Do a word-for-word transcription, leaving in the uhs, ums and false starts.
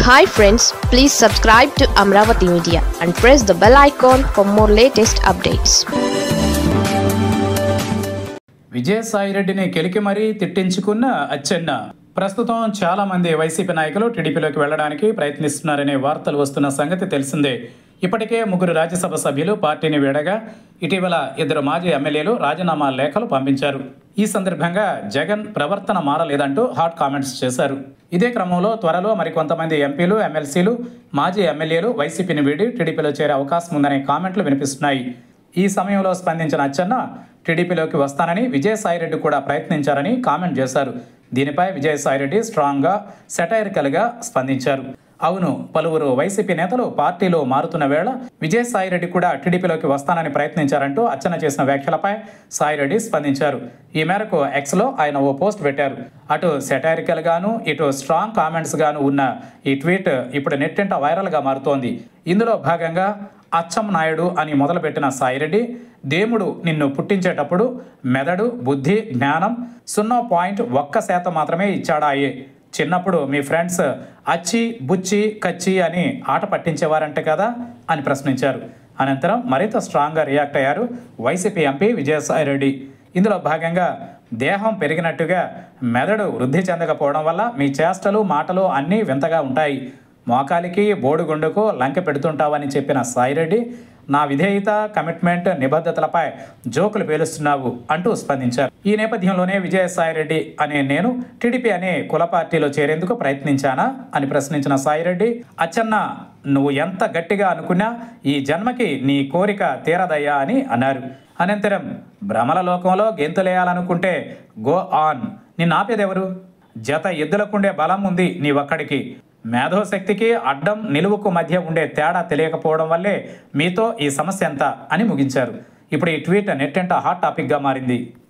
Hi friends, please subscribe to Amravati Media and press the bell icon for more latest updates. Vijayasai రెడ్డిని కెలికి మరీ తిట్టించుకున్న అచ్చెన్న. ప్రస్తుతం చాలా మంది YCP నాయకులు టీడీపీలోకి వెళ్లడానికి ప్రయత్నిస్తున్నారనే వార్తలు వస్తున్న సంగతి తెలిసిందే. ఇప్పటికే ముగ్గురు రాజ్యసభ సభ్యులు పార్టీని వీడగా ఇటీవల ఇద్దరు మాజీ ఎమ్మెల్యేలు రాజీనామా లేఖలు పంపించారు. ఈ సందర్భంగా జగన్ ప్రవర్తన మారలేదంటూ హాట్ కామెంట్స్ చేశారు. ఇదే క్రమంలో త్వరలో మరికొంతమంది ఎంపీలు, ఎమ్మెల్సీలు, మాజీ ఎమ్మెల్యేలు వైసీపీని వీడి టీడీపీలో చేరే అవకాశం ఉందనే కామెంట్లు వినిపిస్తున్నాయి. ఈ సమయంలో స్పందించిన అచ్చెన్న టీడీపీలోకి వస్తానని విజయసాయిరెడ్డి కూడా ప్రయత్నించారని కామెంట్ చేశారు. దీనిపై విజయసాయిరెడ్డి స్ట్రాంగ్గా, సెటైరికల్గా స్పందించారు. అవును, పలువురు వైసీపీ నేతలు పార్టీలో మారుతున్న వేళ విజయసాయిరెడ్డి కూడా టీడీపీలోకి వస్తానని ప్రయత్నించారంటూ అచ్చెన్న చేసిన వ్యాఖ్యలపై సాయిరెడ్డి స్పందించారు. ఈ మేరకు ఎక్స్లో ఆయన ఓ పోస్ట్ పెట్టారు. అటు సెటైరికల్ గాను, ఇటు స్ట్రాంగ్ కామెంట్స్ గాను ఉన్న ఈ ట్వీట్ ఇప్పుడు నెట్టింట వైరల్గా మారుతోంది. ఇందులో భాగంగా అచ్చం నాయుడు అని మొదలుపెట్టిన సాయిరెడ్డి, దేవుడు నిన్ను పుట్టించేటప్పుడు మెదడు, బుద్ధి, జ్ఞానం సున్నా పాయింట్ ఒక్క శాతం మాత్రమే ఇచ్చాడా అయ్యే. చిన్నప్పుడు మీ ఫ్రెండ్స్ అచ్చి, బుచ్చి, కచ్చి అని ఆట పట్టించేవారంటే కదా అని ప్రశ్నించారు. అనంతరం మరింత స్ట్రాంగ్గా రియాక్ట్ అయ్యారు వైసీపీ ఎంపీ విజయసాయిరెడ్డి. ఇందులో భాగంగా దేహం పెరిగినట్టుగా మెదడు వృద్ధి చెందకపోవడం వల్ల మీ చేష్టలు, మాటలు అన్నీ వింతగా ఉంటాయి. మోకాలికి, బోడుగుండుకు లంకె పెడుతుంటావని చెప్పిన సాయిరెడ్డి, నా విధేయత, కమిట్మెంట్, నిబద్ధతలపై జోకులు పేలుస్తున్నావు అంటూ స్పందించారు. ఈ నేపథ్యంలోనే విజయసాయిరెడ్డి అనే నేను టీడీపీ అనే కుల పార్టీలో చేరేందుకు ప్రయత్నించానా అని ప్రశ్నించిన సాయిరెడ్డి, అచ్చెన్న నువ్వు ఎంత గట్టిగా అనుకున్నా ఈ జన్మకి నీ కోరిక తీరదయ్యా అని అన్నారు. అనంతరం భ్రమల లోకంలో గెంతులేయాలనుకుంటే గో ఆన్, నిన్ను ఆపేదెవరు? జత ఎద్దులకుండే బలం ఉంది నీ ఒక్కడికి. మేధోశక్తికి అడ్డం, నిలువుకు మధ్య ఉండే తేడా తెలియకపోవడం వల్లే మీతో ఈ సమస్య ఎంత అని ముగించారు. ఇప్పుడు ఈ ట్వీట్ నెట్టింట హాట్ టాపిక్గా మారింది.